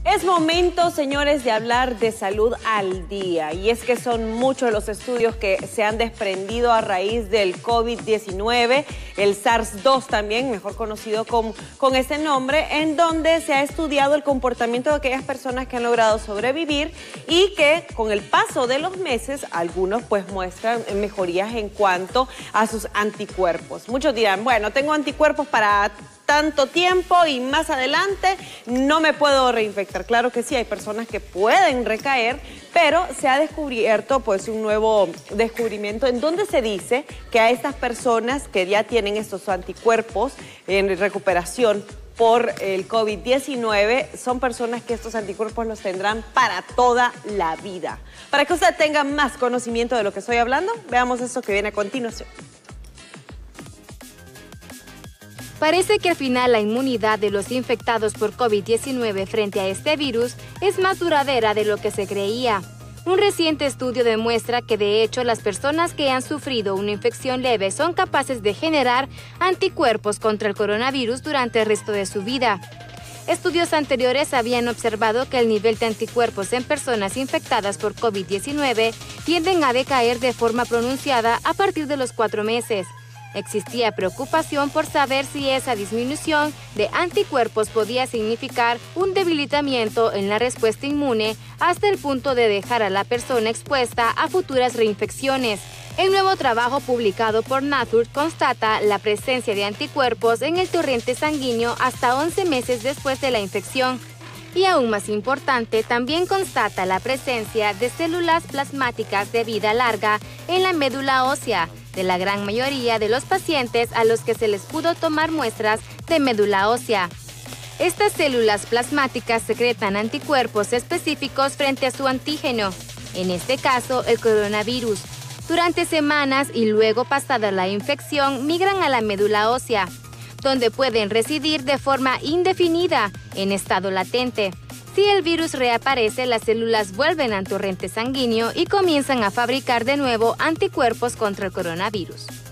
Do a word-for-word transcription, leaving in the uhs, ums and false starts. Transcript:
Es momento, señores, de hablar de salud al día. Y es que son muchos los estudios que se han desprendido a raíz del COVID diecinueve, el SARS dos también, mejor conocido con, con ese nombre, en donde se ha estudiado el comportamiento de aquellas personas que han logrado sobrevivir y que con el paso de los meses, algunos pues muestran mejorías en cuanto a sus anticuerpos. Muchos dirán, bueno, tengo anticuerpos para tanto tiempo y más adelante no me puedo reinfectar. Claro que sí, hay personas que pueden recaer, pero se ha descubierto pues un nuevo descubrimiento en donde se dice que a estas personas que ya tienen estos anticuerpos en recuperación por el COVID diecinueve, son personas que estos anticuerpos los tendrán para toda la vida. Para que usted tenga más conocimiento de lo que estoy hablando, veamos esto que viene a continuación. Parece que al final la inmunidad de los infectados por COVID diecinueve frente a este virus es más duradera de lo que se creía. Un reciente estudio demuestra que de hecho las personas que han sufrido una infección leve son capaces de generar anticuerpos contra el coronavirus durante el resto de su vida. Estudios anteriores habían observado que el nivel de anticuerpos en personas infectadas por COVID diecinueve tienden a decaer de forma pronunciada a partir de los cuatro meses. Existía preocupación por saber si esa disminución de anticuerpos podía significar un debilitamiento en la respuesta inmune hasta el punto de dejar a la persona expuesta a futuras reinfecciones. El nuevo trabajo publicado por Nature constata la presencia de anticuerpos en el torrente sanguíneo hasta once meses después de la infección. Y aún más importante, también constata la presencia de células plasmáticas de vida larga en la médula ósea de la gran mayoría de los pacientes a los que se les pudo tomar muestras de médula ósea. Estas células plasmáticas secretan anticuerpos específicos frente a su antígeno, en este caso el coronavirus. Durante semanas y luego pasada la infección migran a la médula ósea, donde pueden residir de forma indefinida en estado latente. Si el virus reaparece, las células vuelven al torrente sanguíneo y comienzan a fabricar de nuevo anticuerpos contra el coronavirus.